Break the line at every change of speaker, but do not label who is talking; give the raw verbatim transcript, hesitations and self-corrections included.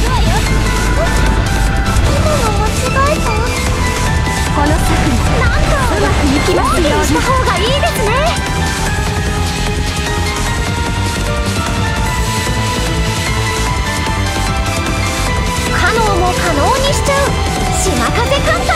この策にうまくいきますようにした方がいいですね。不可能も可能にしちゃう島風カンタ。